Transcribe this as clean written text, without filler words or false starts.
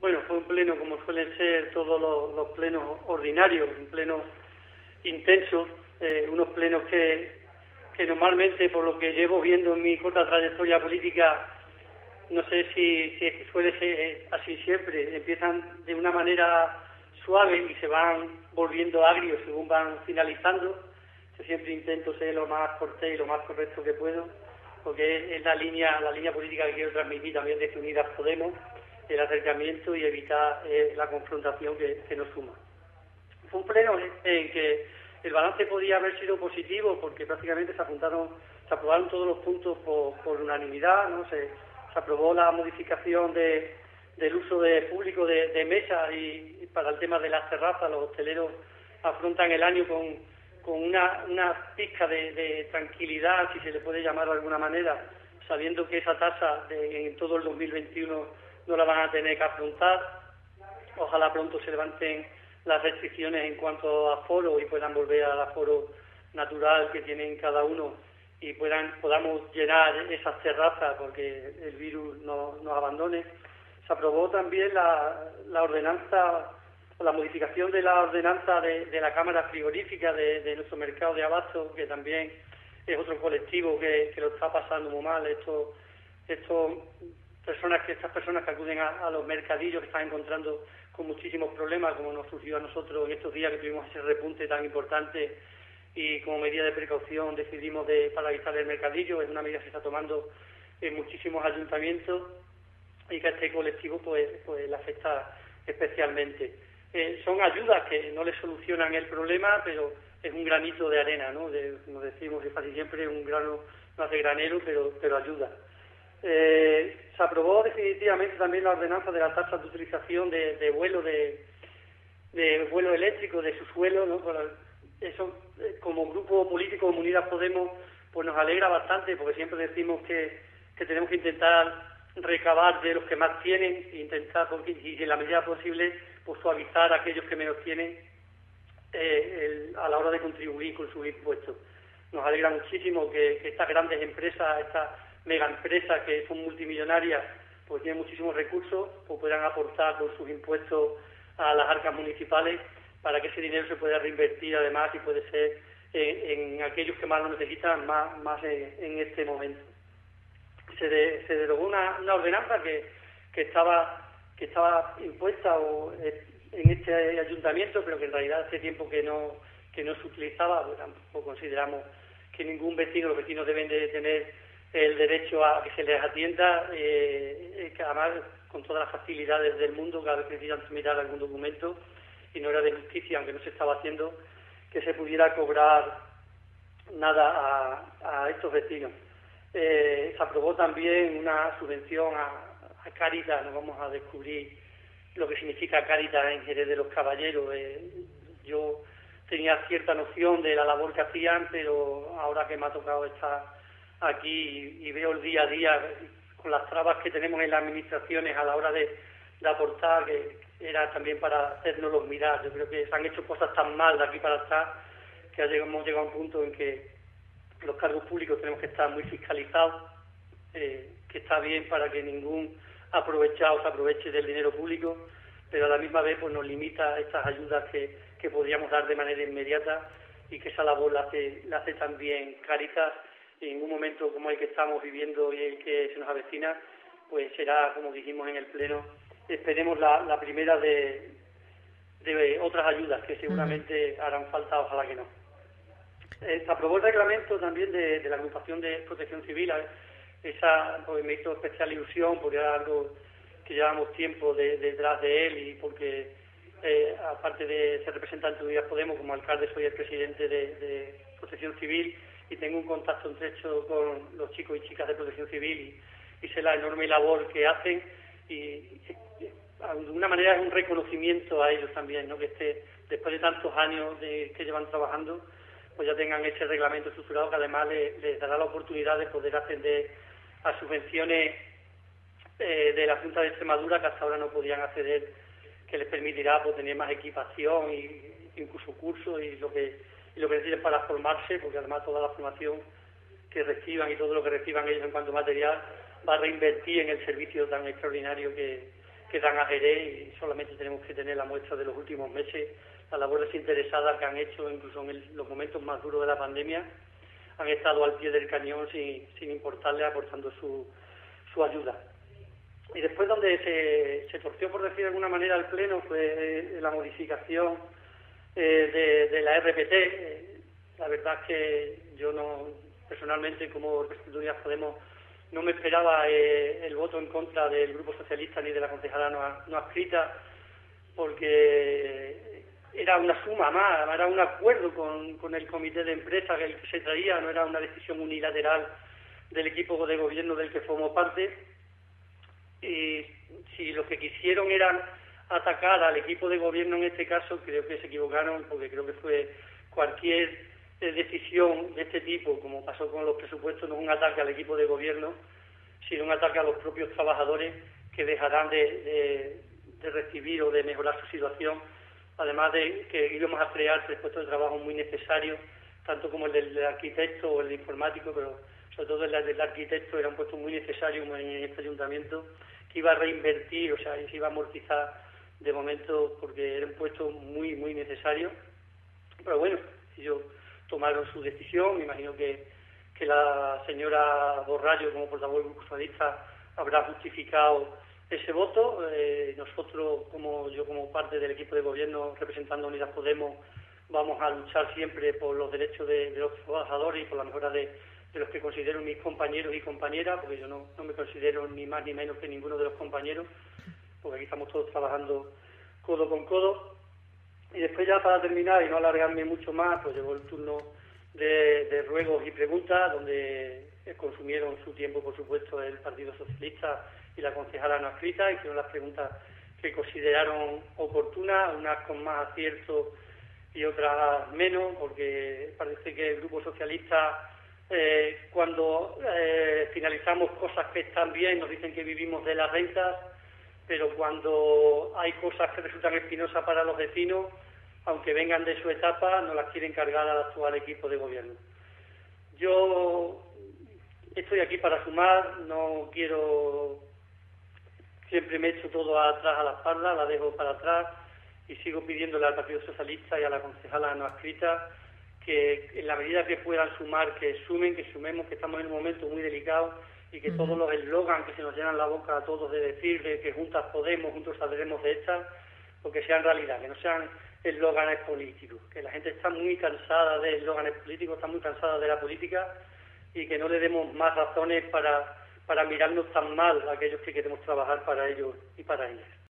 Bueno, fue un pleno como suelen ser todos los plenos ordinarios, un pleno intenso, unos plenos que normalmente, por lo que llevo viendo en mi corta trayectoria política, no sé si suele ser así siempre, empiezan de una manera suave y se van volviendo agrios según van finalizando. Yo siempre intento ser lo más cortés y lo más correcto que puedo, porque es la línea política que quiero transmitir también desde Unidas Podemos, el acercamiento y evitar la confrontación que nos suma. Fue un pleno en que el balance podía haber sido positivo porque prácticamente se aprobaron todos los puntos por unanimidad, ¿no? Se aprobó la modificación del uso público de mesas y para el tema de las terrazas. Los hosteleros afrontan el año con una pizca de tranquilidad, si se le puede llamar de alguna manera, sabiendo que esa tasa en todo el 2021 no la van a tener que afrontar. Ojalá pronto se levanten las restricciones en cuanto a aforo y puedan volver al aforo natural que tienen cada uno y podamos llenar esas terrazas porque el virus no nos abandone. Se aprobó también la ordenanza, la modificación de la ordenanza de la Cámara Frigorífica de nuestro mercado de abasto, que también es otro colectivo que lo está pasando muy mal. Estas personas que acuden a los mercadillos que están encontrando con muchísimos problemas, como nos surgió a nosotros en estos días que tuvimos ese repunte tan importante y como medida de precaución decidimos de paralizar el mercadillo. Es una medida que se está tomando en muchísimos ayuntamientos y que a este colectivo pues le afecta especialmente. Son ayudas que no le solucionan el problema, pero es un granito de arena, ¿no? Como decimos casi siempre, un grano no hace granero, pero ayuda. Se aprobó definitivamente también la ordenanza de la tasa de utilización de vuelo eléctrico, de su suelo, ¿no? Eso, como grupo político de Unidas Podemos, pues nos alegra bastante, porque siempre decimos que tenemos que intentar recabar de los que más tienen, y en la medida posible, pues suavizar a aquellos que menos tienen a la hora de contribuir con sus impuestos. Nos alegra muchísimo que estas grandes empresas, estas megaempresas que son multimillonarias, pues tienen muchísimos recursos, pues puedan aportar con sus impuestos a las arcas municipales para que ese dinero se pueda reinvertir además y puede ser en aquellos que más lo necesitan, más en este momento. Se derogó una ordenanza que estaba impuesta en este ayuntamiento, pero que en realidad hace tiempo que no se utilizaba. Pues tampoco consideramos que ningún vecino, los vecinos deben de tener el derecho a que se les atienda, que además con todas las facilidades del mundo, cada vez que necesitan tramitar algún documento, y no era de justicia, aunque no se estaba haciendo, que se pudiera cobrar nada a estos vecinos. Se aprobó también una subvención a Cáritas. No vamos a descubrir lo que significa Cáritas en Jerez de los Caballeros. Yo tenía cierta noción de la labor que hacían, pero ahora que me ha tocado estar aquí y veo el día a día con las trabas que tenemos en las administraciones a la hora de aportar, que era también para hacérnoslos mirar. Yo creo que se han hecho cosas tan mal de aquí para atrás que hemos llegado a un punto en que los cargos públicos tenemos que estar muy fiscalizados, que está bien para que ningún aprovechado se aproveche del dinero público, pero a la misma vez pues nos limita estas ayudas que podríamos dar de manera inmediata, y que esa labor la hace también Cáritas. Y en un momento como el que estamos viviendo y el que se nos avecina, pues será, como dijimos en el Pleno, esperemos la primera de otras ayudas que seguramente harán falta, ojalá que no. Se aprobó el reglamento también de la agrupación de Protección Civil. Pues me hizo especial ilusión porque era algo que llevamos tiempo detrás de él, y porque aparte de ser representante de Unidas Podemos, como alcalde soy el presidente de Protección Civil y tengo un contacto estrecho con los chicos y chicas de Protección Civil y sé la enorme labor que hacen, y de alguna manera es un reconocimiento a ellos también, ¿no? Que después de tantos años que llevan trabajando, pues ya tengan ese reglamento estructurado que además les dará la oportunidad de poder acceder a subvenciones de la Junta de Extremadura que hasta ahora no podían acceder, que les permitirá pues tener más equipación y incluso cursos y lo que necesiten para formarse, porque además toda la formación que reciban y todo lo que reciban ellos en cuanto a material va a reinvertir en el servicio tan extraordinario que que dan a Jerez, y solamente tenemos que tener la muestra de los últimos meses, las labores interesadas que han hecho, incluso en los momentos más duros de la pandemia, han estado al pie del cañón sin importarle, aportando su ayuda. Y después donde se torció, por decir de alguna manera, el Pleno fue la modificación de la RPT. La verdad es que yo no, personalmente, como representante de Unidas Podemos, no me esperaba el voto en contra del Grupo Socialista ni de la concejala no adscrita, porque era una suma más, era un acuerdo con el comité de empresa que se traía, no era una decisión unilateral del equipo de gobierno del que formó parte. Y si lo que quisieron era atacar al equipo de gobierno en este caso, creo que se equivocaron, porque creo que fue cualquier decisión de este tipo, como pasó con los presupuestos, no es un ataque al equipo de gobierno, sino un ataque a los propios trabajadores, que dejarán de recibir o de mejorar su situación, además de que íbamos a crear 3 puestos de trabajo muy necesarios, tanto como el del arquitecto o el de informático, pero sobre todo el del arquitecto era un puesto muy necesario en este ayuntamiento, que iba a reinvertir, o sea, y se iba a amortizar de momento, porque era un puesto muy, muy necesario. Pero bueno, ellos tomaron su decisión. Me imagino que la señora Borrallo, como portavoz del Grupo Socialista, habrá justificado ese voto. Nosotros, yo como parte del equipo de gobierno representando a Unidas Podemos, vamos a luchar siempre por los derechos de los trabajadores y por la mejora de los que considero mis compañeros y compañeras, porque yo no me considero ni más ni menos que ninguno de los compañeros, porque aquí estamos todos trabajando codo con codo. Y después, ya para terminar y no alargarme mucho más, pues llegó el turno de ruegos y preguntas, donde consumieron su tiempo, por supuesto, el Partido Socialista y la concejala no adscrita, hicieron las preguntas que consideraron oportunas, unas con más acierto y otras menos, porque parece que el Grupo Socialista, cuando finalizamos cosas que están bien, nos dicen que vivimos de las rentas, pero cuando hay cosas que resultan espinosas para los vecinos, aunque vengan de su etapa, no las quieren cargar al actual equipo de gobierno. Yo estoy aquí para sumar, no quiero, siempre me echo todo atrás a la espalda, la dejo para atrás y sigo pidiéndole al Partido Socialista y a la concejala no adscrita que en la medida que puedan sumar, que sumen, que sumemos, que estamos en un momento muy delicado y que todos los eslogans que se nos llenan la boca a todos de decir de que juntas podemos, juntos saldremos de esta, porque sean realidad, que no sean eslóganes políticos, que la gente está muy cansada de eslóganes políticos, está muy cansada de la política, y que no le demos más razones para mirarnos tan mal a aquellos que queremos trabajar para ellos y para ellas.